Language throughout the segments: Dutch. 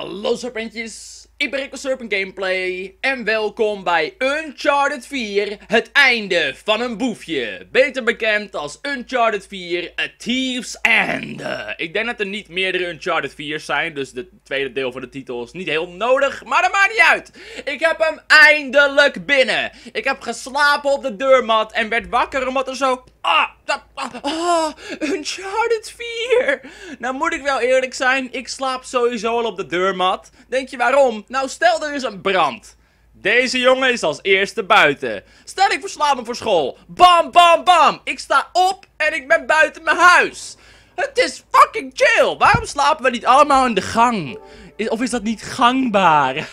Hallo serpentjes, ik ben Rico Serpent Gameplay en welkom bij Uncharted 4, het einde van een boefje. Beter bekend als Uncharted 4, A Thief's End. Ik denk dat er niet meerdere Uncharted 4's zijn, dus het tweede deel van de titel is niet heel nodig, maar dat maakt niet uit. Ik heb hem eindelijk binnen. Ik heb geslapen op de deurmat en werd wakker omdat er zo... Uncharted 4! Nou moet ik wel eerlijk zijn, ik slaap sowieso al op de deurmat. Denk je waarom? Nou stel er is een brand. Deze jongen is als eerste buiten. Stel ik verslaap me voor school. Bam, bam, bam! Ik sta op en ik ben buiten mijn huis. Het is fucking chill! Waarom slapen we niet allemaal in de gang? Of is dat niet gangbaar?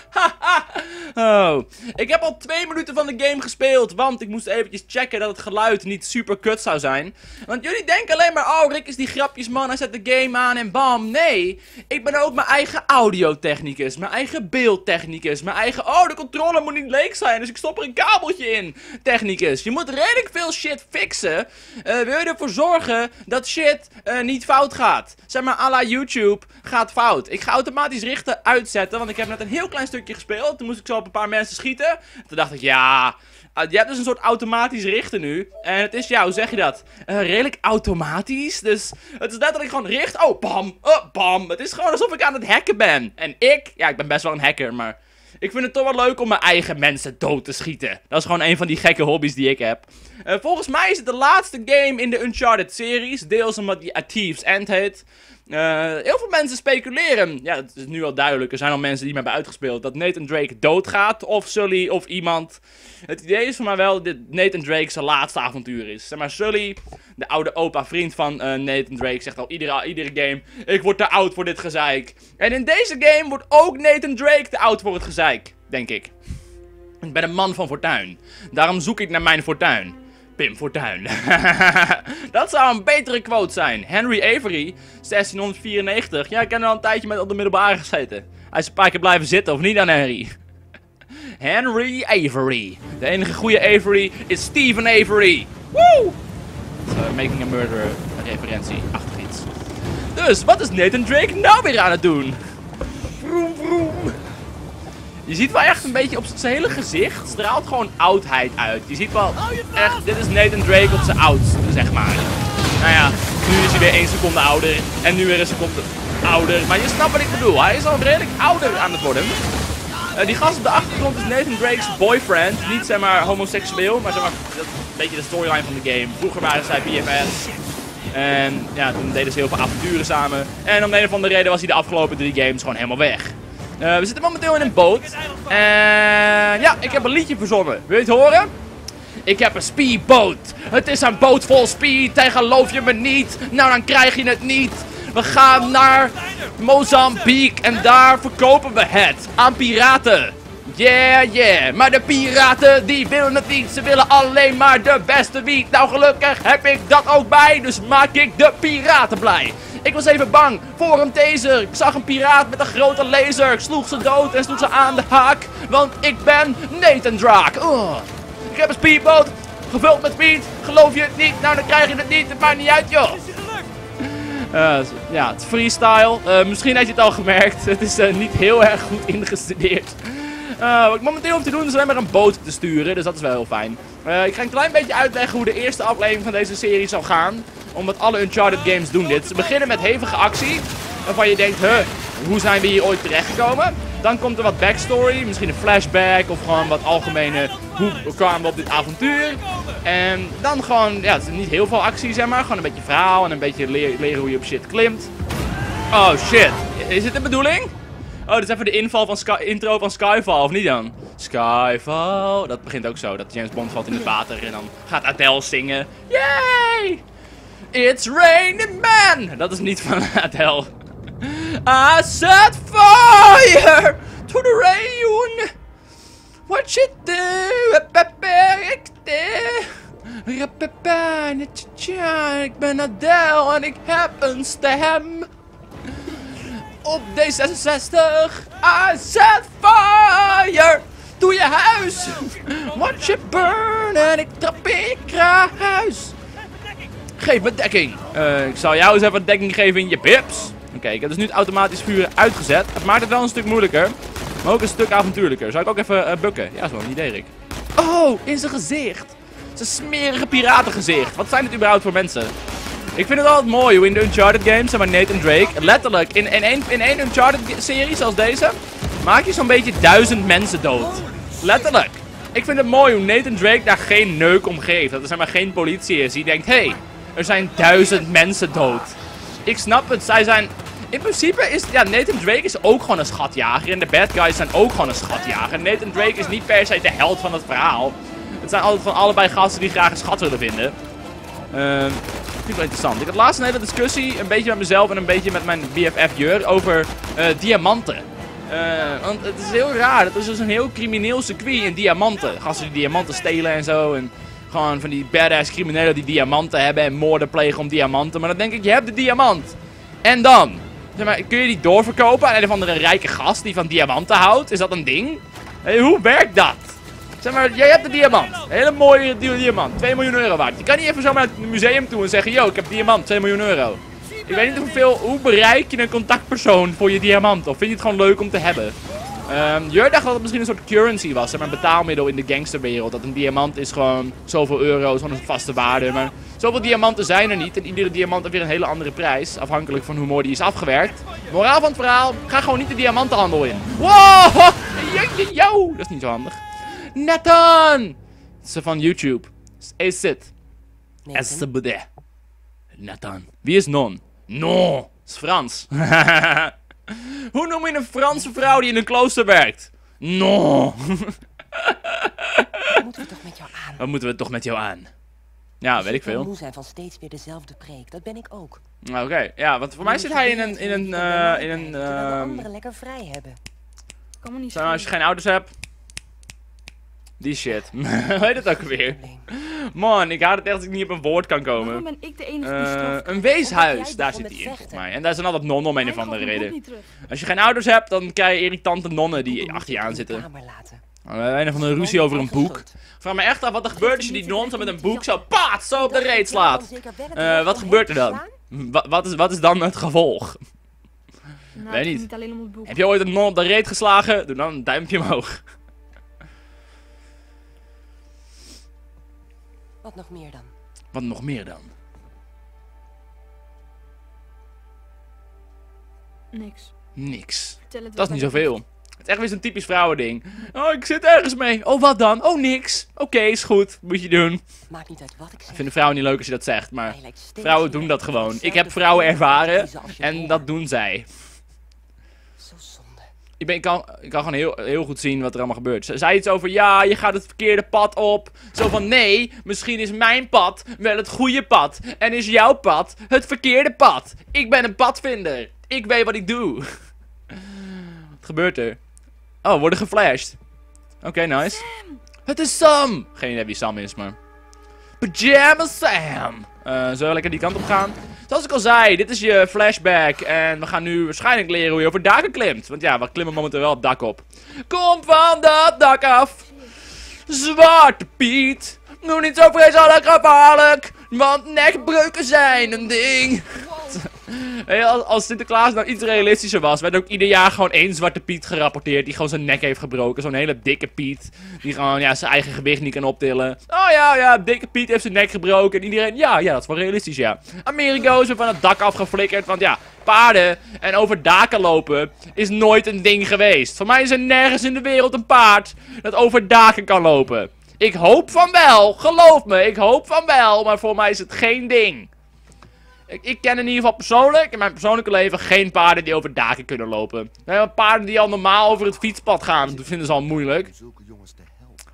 Oh. Ik heb al 2 minuten van de game gespeeld, want ik moest eventjes checken dat het geluid niet super kut zou zijn. Want jullie denken alleen maar, oh Rick is die grapjesman, hij zet de game aan en bam. Nee, ik ben ook mijn eigen audiotechnicus, mijn eigen beeldtechnicus, mijn eigen, oh de controller moet niet leeg zijn, dus ik stop er een kabeltje in. Technicus, je moet redelijk veel shit fixen, wil je ervoor zorgen dat shit niet fout gaat. Zeg maar à la YouTube gaat fout. Ik ga automatisch richten uitzetten, want ik heb net een heel klein stukje gespeeld. Toen moest ik zo op een paar mensen schieten. Toen dacht ik, ja, je hebt dus een soort automatisch richten nu. En het is, ja, hoe zeg je dat? Redelijk automatisch. Dus het is net dat ik gewoon richt. Oh, bam, bam. Het is gewoon alsof ik aan het hacken ben. En ik ben best wel een hacker, maar ik vind het toch wel leuk om mijn eigen mensen dood te schieten. Dat is gewoon een van die gekke hobby's die ik heb. Volgens mij is het de laatste game in de Uncharted-series. Deels omdat die A Thief's End heet. Heel veel mensen speculeren, ja, het is nu al duidelijk, er zijn al mensen die me hebben uitgespeeld, dat Nathan Drake doodgaat, of Sully, of iemand. Het idee is voor mij wel dat Nathan Drake zijn laatste avontuur is. Zeg maar, Sully, de oude opa vriend van Nathan Drake, zegt al iedere game, ik word te oud voor dit gezeik. En in deze game wordt ook Nathan Drake te oud voor het gezeik, denk ik. Ik ben een man van fortuin, daarom zoek ik naar mijn fortuin. Pim Fortuyn. Dat zou een betere quote zijn. Henry Avery, 1694. Ja, ik heb er al een tijdje met op de middelbare gezeten. Hij is een paar keer blijven zitten, of niet dan Henry? Henry Avery. De enige goede Avery is Stephen Avery. Woo! Making a Murderer referentie, achtig iets. Dus, wat is Nathan Drake nou weer aan het doen? Vroom, vroom. Je ziet wel echt een beetje op zijn hele gezicht straalt gewoon oudheid uit. Je ziet wel echt, dit is Nathan Drake op zijn oudst, zeg maar. Nou ja, nu is hij weer 1 seconde ouder en nu weer 1 seconde ouder. Maar je snapt wat ik bedoel, hij is al redelijk ouder aan het worden. Die gast op de achtergrond is Nathan Drake's boyfriend. Niet zeg maar homoseksueel, maar zeg maar, dat is een beetje de storyline van de game. Vroeger waren zij BFF's. En ja, toen deden ze heel veel avonturen samen. En om de een of andere reden was hij de afgelopen 3 games gewoon helemaal weg. We zitten momenteel in een boot. En ja, ik heb een liedje verzonnen. Wil je het horen? Ik heb een speedboot. Het is een boot vol speed. En geloof je me niet? Nou, dan krijg je het niet. We gaan naar Mozambique. En daar verkopen we het aan piraten. Yeah, yeah. Maar de piraten, die willen het niet. Ze willen alleen maar de beste wiet. Nou, gelukkig heb ik dat ook bij. Dus maak ik de piraten blij. Ik was even bang voor een taser. Ik zag een piraat met een grote laser. Ik sloeg ze dood en sloeg ze aan de haak. Want ik ben Nathan Drake. Ik heb een speedboot gevuld met speed. Geloof je het niet? Nou, dan krijg je het niet. Het maakt niet uit, joh. Ja, het is freestyle. Misschien heb je het al gemerkt. Het is niet heel erg goed ingestudeerd. Wat ik momenteel hoef te doen is alleen maar een boot te sturen. Dus dat is wel heel fijn. Ik ga een klein beetje uitleggen hoe de eerste aflevering van deze serie zal gaan. Omdat alle Uncharted games doen dit. Ze beginnen met hevige actie. Waarvan je denkt, hoe zijn we hier ooit terechtgekomen? Dan komt er wat backstory. Misschien een flashback of gewoon wat algemene, hoe kwamen we op dit avontuur? En dan gewoon, ja, het is niet heel veel actie zeg maar. Gewoon een beetje verhaal en een beetje leren hoe je op shit klimt. Oh shit, is dit de bedoeling? Oh, dit is even de intro van Skyfall, of niet dan? Skyfall, dat begint ook zo. Dat James Bond valt in het water en dan gaat Adele zingen. Yay! It's raining man! Dat is niet van Adele. I set fire to the rain. What you do? Ik ben Adele en ik heb een stem. Op D66. I set fire to je huis. Watch it burn en ik trap in je krahuis. Geef me dekking. Ik zal jou eens even dekking geven in je pips. Oké, ik heb dus nu het automatisch vuren uitgezet. Het maakt het wel een stuk moeilijker. Maar ook een stuk avontuurlijker. Zou ik ook even bukken? Ja, zo, een idee, Rick. Oh, in zijn gezicht. Zijn smerige piratengezicht. Wat zijn het überhaupt voor mensen? Ik vind het altijd mooi hoe in de Uncharted games, zeg maar Nathan Drake, letterlijk in één Uncharted-serie zoals deze, maak je zo'n beetje 1000 mensen dood. Letterlijk. Ik vind het mooi hoe Nathan Drake daar geen neuk om geeft. Dat er zeg maar geen politie is die denkt, hé, er zijn 1000 mensen dood. Ik snap het, zij zijn... In principe is, ja, Nathan Drake is ook gewoon een schatjager en de bad guys zijn ook gewoon een schatjager. Nathan Drake is niet per se de held van het verhaal. Het zijn altijd van allebei gasten die graag een schat willen vinden. Vind ik wel interessant. Ik had laatst een hele discussie, een beetje met mezelf en een beetje met mijn BFF Jur, over diamanten. Want het is heel raar, het is dus een heel crimineel circuit in diamanten. Gasten die diamanten stelen en zo en gewoon van die badass criminelen die diamanten hebben en moorden plegen om diamanten. Maar dan denk ik, je hebt de diamant. En dan? Zeg maar, kun je die doorverkopen aan een of andere rijke gast die van diamanten houdt? Is dat een ding? Hey, hoe werkt dat? Zeg maar, jij hebt de diamant. Een hele mooie diamant. 2 miljoen euro waard. Je kan niet even zo naar het museum toe en zeggen, yo, ik heb diamant, 2 miljoen euro. Ik weet niet hoe bereik je een contactpersoon voor je diamant? Of vind je het gewoon leuk om te hebben? Jur dacht dat het misschien een soort currency was. Zeg maar, een betaalmiddel in de gangsterwereld. Dat een diamant is gewoon zoveel euro's, gewoon een vaste waarde. Maar zoveel diamanten zijn er niet. En iedere diamant heeft weer een hele andere prijs. Afhankelijk van hoe mooi die is afgewerkt. Moraal van het verhaal, ga gewoon niet de diamantenhandel in. Wow! Yo! Dat is niet zo handig. Nathan! Ze van YouTube. Is it? Nathan. Wie is Non? Non! Dat is Frans. Hoe noem je een Franse vrouw die in een klooster werkt? Non! Moeten we toch met jou aan? Wat moeten we toch met jou aan? Ja, weet ik veel. Moe zijn van steeds weer dezelfde preek. Dat ben ik ook. Oké, ja, want voor mij zit hij in een terwijl de anderen lekker vrij hebben. Kan me niet Zeg maar, als je geen ouders hebt. Die shit. Weet het ook weer. Man, ik haat het echt als ik niet op een woord kan Waarom komen. ben ik de enige die straft? Een weeshuis, Omdat jij daar begon zit hij in met volgens vechten. mij. En daar zijn altijd nonnen om een of Hij andere gaat mijn reden. boek niet terug. Als je geen ouders hebt, dan krijg je irritante nonnen die achter je aan zitten. Een of andere ruzie over een boek. Ik vraag me echt af wat er gebeurt als je die non zo met een boek zo paat, zo op de reet slaat. Wat gebeurt er dan? Wat is dan het gevolg? Nou, Weet het niet. gaat niet alleen om het boek. Heb je ooit een non op de reet geslagen? Doe dan een duimpje omhoog. Wat nog meer dan? Wat nog meer dan? Niks. Niks. Vertel het Dat is wel niet bij- zoveel. Het is echt weer zo'n typisch vrouwending. Oh, ik zit ergens mee. Oh, wat dan? Oh, niks. Oké, is goed. Moet je doen. Maakt niet uit wat ik zeg. Vinden vrouwen niet leuk als je dat zegt, maar Hij lijkt steeds vrouwen meer doen dat op gewoon. Ik dezelfde heb vrouwen ervaren kiezen als je en hoort. dat doen zij. Zo zonde. Ik kan gewoon heel goed zien wat er allemaal gebeurt. Ze zei iets over, ja, je gaat het verkeerde pad op. Zo van, nee, misschien is mijn pad wel het goede pad. En is jouw pad het verkeerde pad. Ik ben een padvinder. Ik weet wat ik doe. Wat gebeurt er? Oh, we worden geflasht. Oké, nice. Het is Sam! Geen idee wie Sam is, maar... Pyjama Sam! Zullen we lekker die kant op gaan? Zoals ik al zei, dit is je flashback. En we gaan nu waarschijnlijk leren hoe je over daken klimt. Want ja, we klimmen momenteel wel op dak op. Kom van dat dak af! Zwarte Piet! Doe niet zo vreselijk gevaarlijk! Want nekbreuken zijn een ding! Hey, als Sinterklaas nou iets realistischer was, werd ook ieder jaar gewoon één Zwarte Piet gerapporteerd die gewoon zijn nek heeft gebroken. Zo'n hele dikke Piet, die gewoon ja, zijn eigen gewicht niet kan optillen. Oh ja, dikke Piet heeft zijn nek gebroken en iedereen, ja, dat is wel realistisch, ja. Amerigo is er van het dak afgeflikkerd, want ja, paarden en over daken lopen is nooit een ding geweest. Voor mij is er nergens in de wereld een paard dat over daken kan lopen. Ik hoop van wel, geloof me, ik hoop van wel, maar voor mij is het geen ding. Ik ken in ieder geval persoonlijk, in mijn persoonlijke leven, geen paarden die over daken kunnen lopen. We hebben paarden die al normaal over het fietspad gaan, dat vinden ze al moeilijk. Zulke jongens te helpen.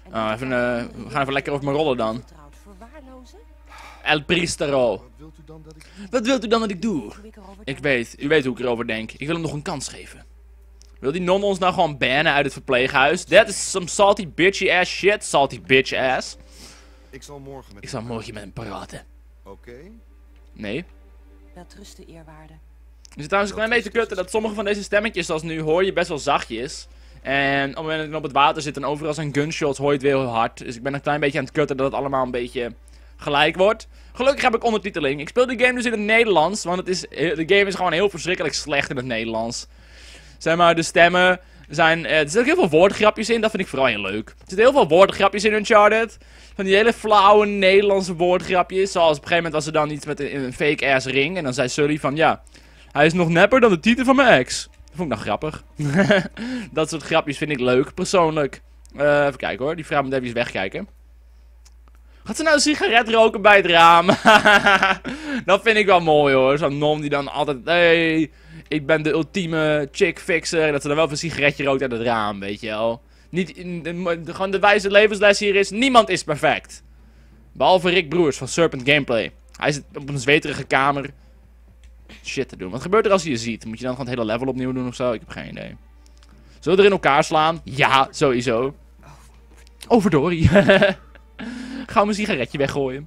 We gaan even lekker over mijn rollen dan. Vertrouwd verwaarlozen? El Pristero. Wat wilt u dan dat ik... Wat wilt u dan dat ik doe? Hoe ik erover U denk? weet hoe ik erover denk. Ik wil hem nog een kans geven. Wil die non ons nou gewoon bannen uit het verpleeghuis? That is some salty bitchy ass shit, salty bitch ass. Ik zal morgen met... Ik zal morgen met hem praten. Oké. Nee. Welterusten, eerwaarde. Het is trouwens een klein beetje kutten dat sommige van deze stemmetjes, zoals nu, hoor je best wel zachtjes. En op het moment dat ik op het water zit en overal zijn gunshots, hoor je het weer heel hard. Dus ik ben een klein beetje aan het kutten dat het allemaal een beetje gelijk wordt. Gelukkig heb ik ondertiteling. Ik speel die game dus in het Nederlands, want de game is gewoon heel verschrikkelijk slecht in het Nederlands. Zeg maar, de stemmen zijn... er zitten ook heel veel woordgrapjes in, dat vind ik vooral heel leuk. Er zitten heel veel woordgrapjes in Uncharted. Van die hele flauwe Nederlandse woordgrapjes. Zoals op een gegeven moment was er dan iets met een fake-ass ring. En dan zei Sully van, ja, hij is nog nepper dan de titel van mijn ex. Dat vond ik nou grappig. Dat soort grapjes vind ik leuk, persoonlijk. Even kijken hoor, die vrouw moet even wegkijken. Gaat ze nou een sigaret roken bij het raam? Dat vind ik wel mooi hoor. Zo'n non die dan altijd, hey, ik ben de ultieme chick fixer. En dat ze dan wel even een sigaretje rookt uit het raam, weet je wel. Niet, gewoon de wijze levensles hier is, niemand is perfect. Behalve Rick Broers van Serpent Gameplay. Hij zit op een zweterige kamer shit te doen. Wat gebeurt er als hij je ziet? Moet je dan gewoon het hele level opnieuw doen of zo? Ik heb geen idee. Zullen we er in elkaar slaan? Ja, sowieso. Oh, verdorie. Gaan we een sigaretje weggooien.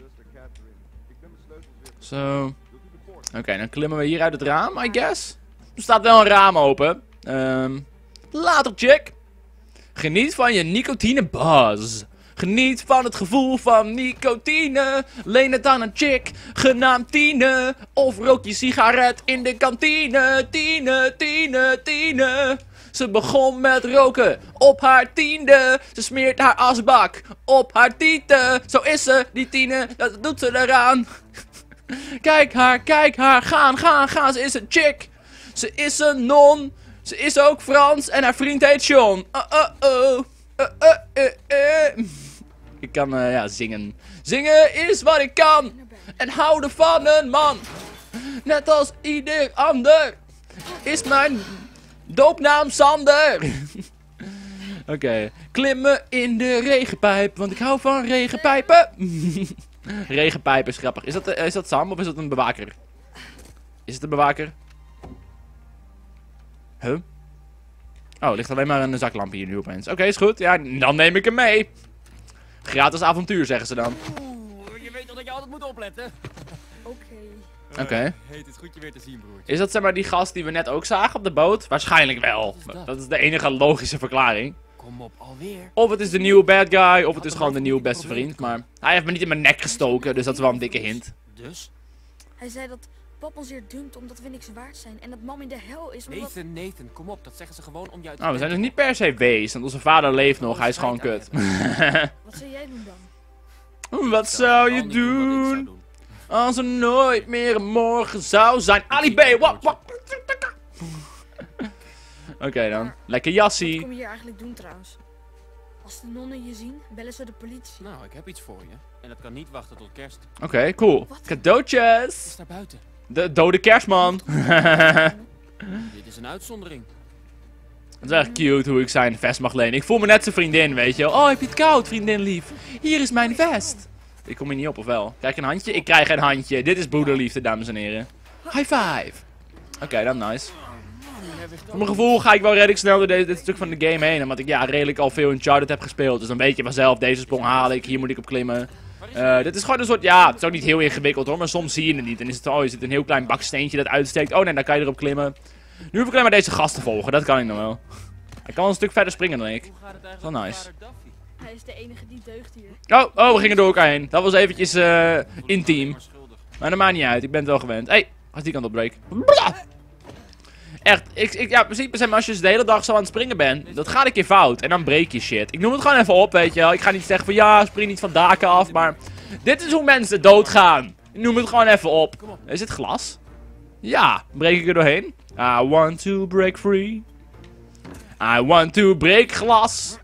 Zo. Oké, dan klimmen we hier uit het raam, I guess. Er staat wel een raam open. Later, chick. Geniet van je nicotine buzz. Geniet van het gevoel van nicotine. Leen het aan een chick, genaamd Tine. Of rook je sigaret in de kantine. Tine, Tine, Tine. Ze begon met roken op haar 10e. Ze smeert haar asbak op haar tieten. Zo is ze, die Tine, dat doet ze eraan. Kijk haar, gaan. Ze is een chick. Ze is een non. Ze is ook Frans en haar vriend heet John. Ik kan, ja, zingen. Zingen is wat ik kan. En houden van een man. Net als ieder ander. Is mijn doopnaam Sander. Oké. Klimmen in de regenpijp. Want ik hou van regenpijpen. Regenpijp is grappig. Is dat Sam of is dat een bewaker? Is het een bewaker? Huh? Oh, er ligt alleen maar een zaklampje hier nu opeens. Oké, is goed. Ja, dan neem ik hem mee. Gratis avontuur, zeggen ze dan. Oeh, je weet toch dat je altijd moet opletten? Oké. Oké. Hey, het is goed je weer te zien, broertje. Is dat zeg maar die gast die we net ook zagen op de boot? Waarschijnlijk wel. Wat is dat? Dat is de enige logische verklaring. Kom op, alweer. Of het is de nieuwe bad guy, of het is gewoon de nieuwe beste vriend. Maar hij heeft me niet in mijn nek gestoken, dus dat is wel een dikke hint. Dus? Hij zei dat pap ons hier dumpt omdat we niks waard zijn. En dat mam in de hel is omdat... Nathan, kom op. Dat zeggen ze gewoon om je uit te Nou, we zijn dus denken. niet per se wees, want onze vader leeft nog, hij is gewoon kut. Wat zou jij doen dan? Wat zou je Vooral niet doen wat ik zou doen doen. als er nooit meer een morgen zou zijn? Ali B, wat? Oké dan, lekker Wat jassie. kom je hier eigenlijk doen trouwens? Als de nonnen je zien, bellen ze de politie. Nou, ik heb iets voor je. En dat kan niet wachten tot kerst. Oké, cool. Wat? Cadeautjes. Is daar buiten. De dode kerstman. Dit is een uitzondering. Het is echt cute hoe ik zijn vest mag lenen. Ik voel me net zijn vriendin, weet je. Oh, heb je het koud, vriendin lief? Hier is mijn vest. Ik kom hier niet op, of wel? Krijg ik een handje? Ik krijg een handje. Dit is broederliefde, dames en heren. High five. Oké, dan nice. Voor mijn gevoel ga ik wel redelijk snel door dit stuk van de game heen. Omdat ik ja, redelijk al veel Uncharted heb gespeeld. Dus dan weet je vanzelf, deze sprong haal ik. Hier moet ik op klimmen. Dit is gewoon een soort, ja, het is ook niet heel ingewikkeld hoor. Maar soms zie je het niet. En is het, oh, je zit een heel klein baksteentje dat uitsteekt. Oh nee, dan kan je erop klimmen. Nu hoef ik alleen maar deze gast te volgen. Dat kan ik nog wel. Ik kan wel een stuk verder springen dan ik. Hoe gaat het Wel eigenlijk nice. met vader Duffy? Hij is de enige die deugt hier. Oh, we gingen door elkaar heen. Dat was eventjes intiem. Maar schuldig. Maar dat maakt niet uit. Ik ben het wel gewend. Hé, als die kant op breek. Blah! Echt, ja, in principe zeg maar, als je de hele dag zo aan het springen bent, dat gaat een keer fout. En dan breek je shit. Ik noem het gewoon even op, weet je wel. Ik ga niet zeggen van ja, spring niet van daken af, maar dit is hoe mensen doodgaan. Ik noem het gewoon even op. Is dit glas? Ja, breek ik er doorheen? I want to break free. I want to break glas.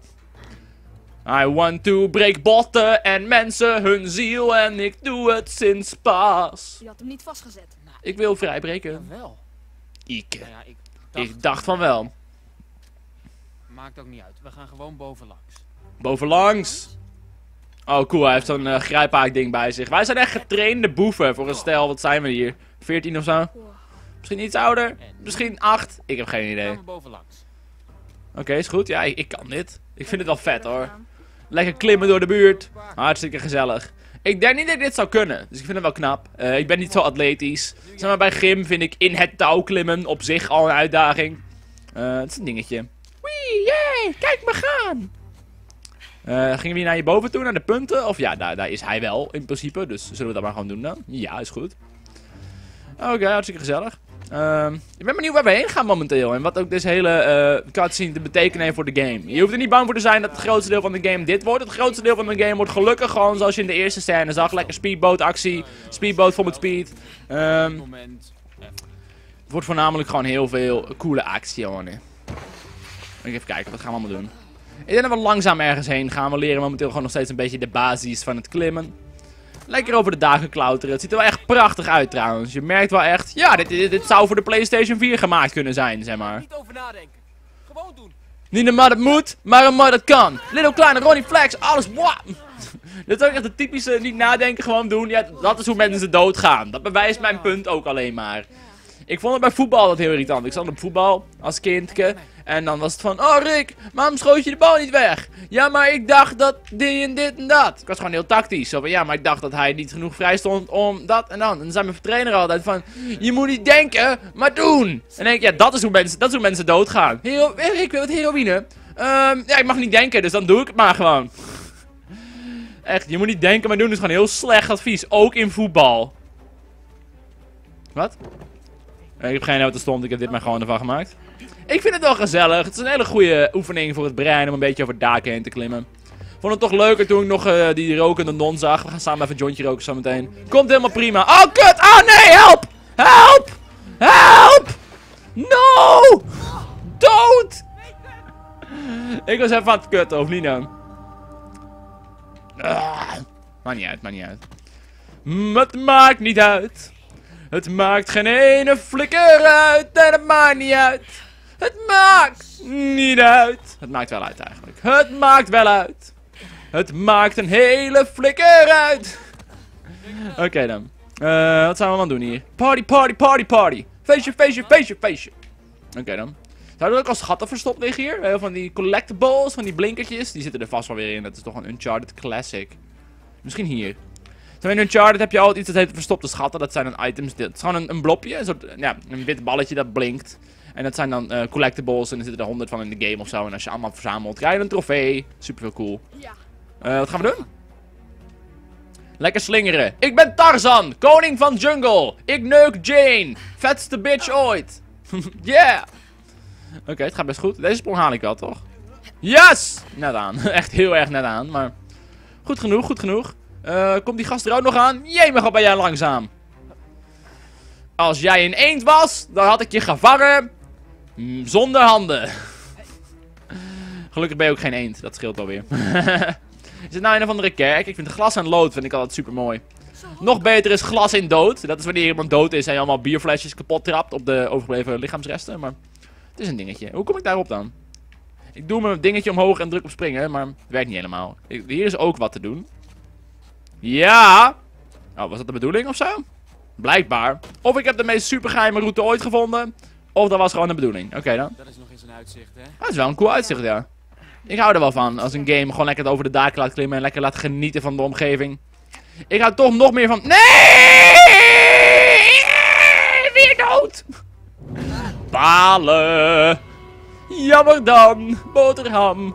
I want to break botten en mensen hun ziel en ik doe het sinds pas. Je had hem niet vastgezet. Ik wil vrijbreken. Jawel. Ike. Nou ja, Ik dacht van wel. Maakt ook niet uit. We gaan gewoon bovenlangs. Bovenlangs. Oh cool, hij heeft zo'n grijphaak ding bij zich. Wij zijn echt getrainde boeven voor een stel. Wat zijn we hier? 14 of zo? Wow. Misschien iets ouder? Misschien 8? Ik heb geen Gaan idee. we bovenlangs. Oké, is goed. Ja, ik kan dit. Ik vind het wel vet hoor. Lekker klimmen door de buurt. Hartstikke gezellig. Ik denk niet dat ik dit zou kunnen. Dus ik vind het wel knap. Ik ben niet zo atletisch. Zeg maar bij gym vind ik in het touw klimmen op zich al een uitdaging. Het is een dingetje. Wee, yay, kijk me gaan. Gingen we hier naar hierboven toe, naar de punten? Of ja, daar is hij wel, in principe. Dus zullen we dat maar gewoon doen dan? Ja, is goed. Oké, hartstikke gezellig. Ik ben benieuwd waar we heen gaan momenteel. En wat ook deze hele cutscene te betekenen heeft voor de game. Je hoeft er niet bang voor te zijn dat het grootste deel van de game dit wordt. Het grootste deel van de game wordt gelukkig gewoon zoals je in de eerste scène zag. Lekker speedboat actie. Speedboat vol met speed. Moment. Het wordt voornamelijk gewoon heel veel coole actie, jongen. Even kijken, wat gaan we allemaal doen? Ik denk dat we langzaam ergens heen gaan. We leren momenteel gewoon nog steeds een beetje de basis van het klimmen. Lekker over de dagen klauteren. Het ziet er wel echt prachtig uit trouwens. Je merkt wel echt... Ja, dit zou voor de PlayStation 4 gemaakt kunnen zijn, zeg maar. Niet over nadenken. Gewoon doen. Niet een maar dat moet, maar een maar dat kan. Little kleine Ronnie Flex, alles... Wow. Dit is ook echt de typische niet nadenken, gewoon doen. Ja, dat is hoe mensen doodgaan. Dat bewijst mijn punt ook alleen maar. Ik vond het bij voetbal altijd heel irritant. Ik zat op voetbal als kindje. En dan was het van, oh Rick, waarom schoot je de bal niet weg? Ja, maar ik dacht dat dit en dat. Ik was gewoon heel tactisch. Zo van, ja, maar ik dacht dat hij niet genoeg vrij stond om dat en dan. En dan zei mijn trainer altijd van, je moet niet denken, maar doen. En dan denk ik, ja, dat is hoe mensen doodgaan. Rick, wil het heroïne? Ja, ik mag niet denken, dus dan doe ik het maar gewoon. Echt, je moet niet denken, maar doen is gewoon heel slecht advies. Ook in voetbal. Wat? Ik heb geen idee wat er stond, ik heb dit maar gewoon ervan gemaakt. Ik vind het wel gezellig. Het is een hele goede oefening voor het brein om een beetje over daken heen te klimmen. Vond het toch leuker toen ik nog die rokende non zag. We gaan samen even een jointje roken zometeen. Komt helemaal prima. Oh, kut! Oh nee, help! Help! Help! No! Dood! Ik was even aan het kutten, of niet dan? Maakt niet uit, maakt niet uit. Het maakt niet uit. Het maakt geen ene flikker uit. En het maakt niet uit. Het maakt niet uit. Het maakt wel uit eigenlijk. Het maakt wel uit. Het maakt een hele flikker uit. Oké dan. Wat zijn we aan het doen hier? Party, party, party, party. Feestje, feestje, feestje, feestje. Oké dan. Zouden er ook al schatten verstopt liggen hier? Van die collectibles, van die blinkertjes. Die zitten er vast wel weer in. Dat is toch een Uncharted Classic. Misschien hier. Zo in Uncharted heb je altijd iets dat heet verstopte schatten. Dat zijn dan items. Het is gewoon een blopje. Een soort, ja, een wit balletje dat blinkt. En dat zijn dan collectibles. En er zitten er 100 van in de game of zo. En als je allemaal verzamelt, krijg je een trofee. Super veel cool. Ja. Wat gaan we doen? Lekker slingeren. Ik ben Tarzan, koning van jungle. Ik neuk Jane. Vetste bitch ooit. Yeah. Oké, het gaat best goed. Deze sprong haal ik wel, toch? Yes! Net aan. Echt heel erg net aan. Maar goed genoeg, goed genoeg. Komt die gast er ook nog aan? Jemig, wat ben jij langzaam. Als jij een eend was, dan had ik je gevangen. Zonder handen. Gelukkig ben je ook geen eend. Dat scheelt alweer. Is het nou een of andere kerk? Ik vind glas en lood vind ik altijd super mooi. Nog beter is glas in dood. Dat is wanneer iemand dood is en je allemaal bierflesjes kapot trapt op de overgebleven lichaamsresten. Maar het is een dingetje. Hoe kom ik daarop dan? Ik doe mijn dingetje omhoog en druk op springen, maar het werkt niet helemaal. Hier is ook wat te doen. Ja! Oh, was dat de bedoeling of zo? Blijkbaar. Of ik heb de meest supergeheime route ooit gevonden. Of dat was gewoon de bedoeling. Oké dan. Dat is nog eens een uitzicht, hè? Dat is wel een cool uitzicht, ja. Ik hou er wel van. Als een game gewoon lekker over de daken laat klimmen. En lekker laat genieten van de omgeving. Ik hou toch nog meer van... Nee! Weer dood! Balen! Jammer dan. Boterham.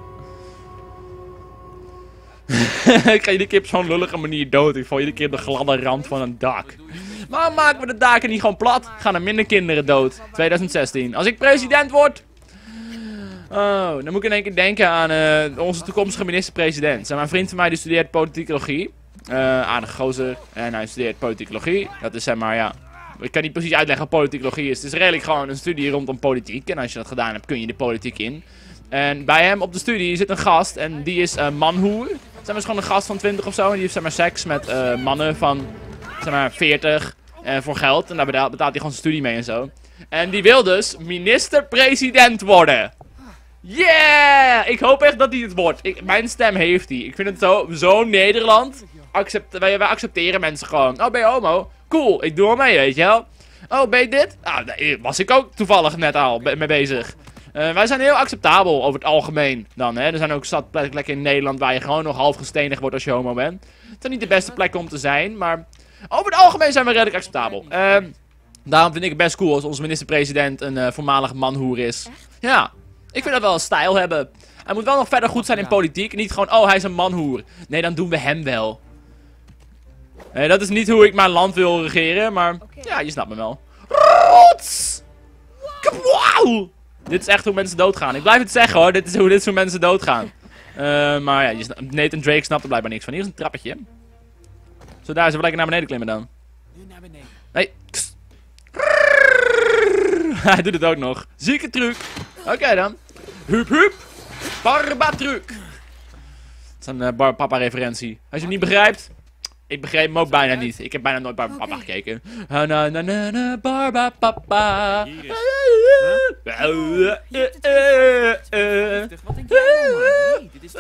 Ik ga iedere keer op zo'n lullige manier dood. Ik val iedere keer op de gladde rand van een dak. Waarom maken we de daken niet gewoon plat? Gaan er minder kinderen dood. 2016. Als ik president word... Oh, dan moet ik in één keer denken aan onze toekomstige minister-president. Een vriend van mij die studeert politicologie. Aardige gozer. En hij studeert politicologie. Dat is zeg maar, ja... Ik kan niet precies uitleggen wat politicologie is. Het is redelijk gewoon een studie rondom politiek. En als je dat gedaan hebt, kun je de politiek in. En bij hem op de studie zit een gast. En die is manhoer. Zeg maar, is gewoon een gast van 20 of zo. En die heeft zeg maar seks met mannen van zeg maar 40. Voor geld. En daar betaalt hij gewoon zijn studie mee en zo. En die wil dus minister-president worden. Yeah! Ik hoop echt dat hij het wordt. Mijn stem heeft hij. Ik vind het zo Nederland. Wij accepteren mensen gewoon. Oh, ben je homo? Cool, ik doe al mee, weet je wel. Oh, ben je dit? Ah, daar was ik ook toevallig net al mee bezig. Wij zijn heel acceptabel over het algemeen dan, hè. Er zijn ook plekken in Nederland waar je gewoon nog half gestenigd wordt als je homo bent. Het zijn niet de beste plekken om te zijn, maar over het algemeen zijn we redelijk acceptabel. Daarom vind ik het best cool als onze minister-president een voormalig manhoer is. Ja. Ik vind dat wel een stijl hebben. Hij moet wel nog verder goed zijn in politiek. Niet gewoon, oh, hij is een manhoer. Nee, dan doen we hem wel. Nee, dat is niet hoe ik mijn land wil regeren, maar... Ja, je snapt me wel. Rots! Kabwauw! Dit is echt hoe mensen doodgaan. Ik blijf het zeggen hoor, dit is hoe mensen doodgaan. Maar ja, Nathan Drake snapt er blijkbaar niks van. Hier is een trappetje. Zo, daar, zullen we lekker naar beneden klimmen dan? Nu naar beneden. Nee. Hij doet het ook nog. Zieke truc. Oké dan. Hup hup. Barba-truc. Dat is een Papa referentie. Als je hem niet begrijpt. Ik begreep hem ook bijna niet. Ik heb bijna nooit Barba Papa gekeken. Na na na na Barba Papa. Hier is... Wat denk jij nou, man? Nee, dit is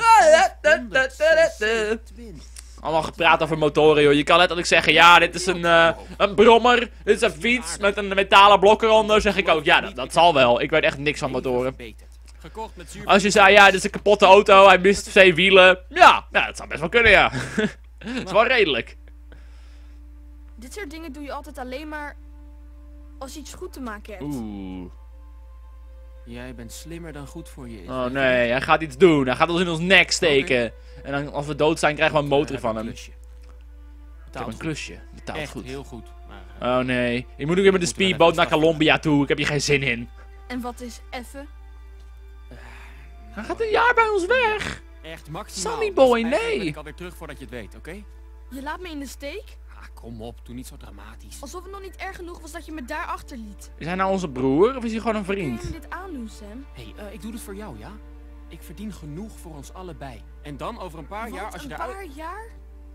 de Twin. Allemaal gepraat over motoren, joh. Je kan letterlijk zeggen, ja, dit is een brommer. Dit is een fiets met een metalen blok eronder. Zeg ik ook, ja, dat zal wel. Ik weet echt niks van motoren. Gekocht met zuur. Als je zei, ja, dit is een kapotte auto, hij mist 2 wielen. Ja, dat zou best wel kunnen, ja. Het is wel redelijk. Dit soort dingen doe je altijd alleen maar als je iets goed te maken hebt. Oeh. Jij bent slimmer dan goed voor je is. Oh nee, hij gaat iets doen. Hij gaat ons in ons nek steken. En dan, als we dood zijn, krijgen we een motor van hem. Ik heb een klusje. Betaalt Echt goed. heel goed. Maar, Oh nee. Ik moet ook weer met de speedboot naar Colombia toe. Ik heb hier geen zin in. En wat is effen? Hij gaat een jaar bij ons weg. echt maximaal. Sunny boy, Dus eigenlijk nee. ben ik alweer terug voordat je het weet, oké? Je laat me in de steek? Ah, kom op. Doe niet zo dramatisch. Alsof het nog niet erg genoeg was dat je me daar achterliet. Is hij nou onze broer of is hij gewoon een Kun je vriend? hem dit aandoen, Sam? Hé, ik doe dit voor jou, ja? Ik verdien genoeg voor ons allebei. En dan over een paar jaar, Wat, als je een daar... paar jaar?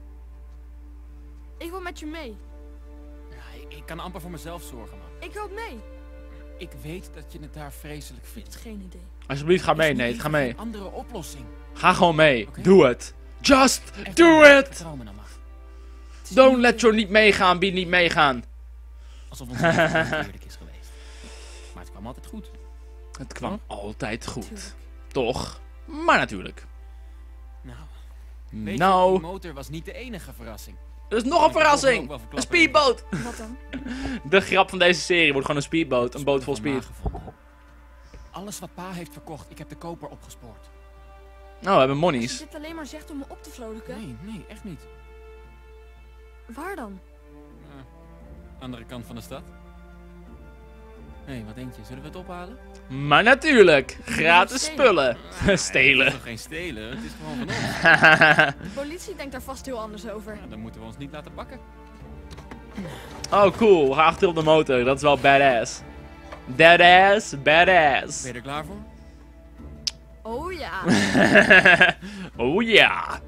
Ik wil met je mee. Ja, ik kan amper voor mezelf zorgen, man. Ik loop mee. Ik weet dat je het daar vreselijk Ik vindt. heb geen idee. Alsjeblieft, ga mee, Is er Nate. niet Ga even mee. een andere oplossing. Ga gewoon mee. Oké. Doe het. Just Echt do waar, it. vertrouw me dan maar. Het is Don't niet let your niet meegaan, be niet meegaan. alsof ons leven eerlijk is geweest. Maar het kwam altijd goed. Het kwam altijd goed. Tuurlijk. Toch? Maar natuurlijk. Nou, weet je, Nou, die motor was niet de enige verrassing. er is nog een verrassing. Een speedboot. Wat dan? De grap van deze serie wordt gewoon een speedboot. Een boot vol Spullen speed. van Ma gevonden. Alles wat pa heeft verkocht, ik heb de koper opgespoord. Nou, we hebben Als je monies. dit alleen maar zegt om me op te vrolijken. Nee, echt niet. Waar dan? Andere kant van de stad. Hé, wat denk je? Zullen we het ophalen? Maar natuurlijk. Gratis Stelen. spullen. Het is Stelen. toch geen stelen? Het is gewoon van ons. De politie denkt daar vast heel anders over. Ja, dan moeten we ons niet laten pakken. Oh, cool. Ga achter op de motor. Dat is wel badass. Badass, badass. Ben je er klaar voor? Oh ja. Oh ja.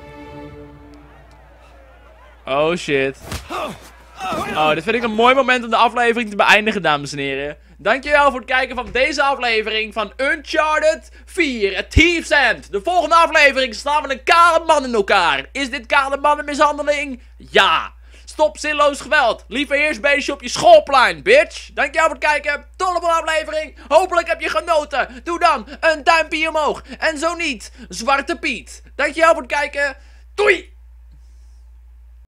Oh shit. Oh, dit vind ik een mooi moment om de aflevering te beëindigen, dames en heren. Dankjewel voor het kijken van deze aflevering van Uncharted 4, A Thief's End. De volgende aflevering slaan we een kale man in elkaar. Is dit kale mannenmishandeling? Ja. Stop zinloos geweld. Liever heersbeestje op je schoolplein, bitch. Dankjewel voor het kijken. Tot de volgende aflevering. Hopelijk heb je genoten. Doe dan een duimpje omhoog. En zo niet, Zwarte Piet. Dankjewel voor het kijken. Doei!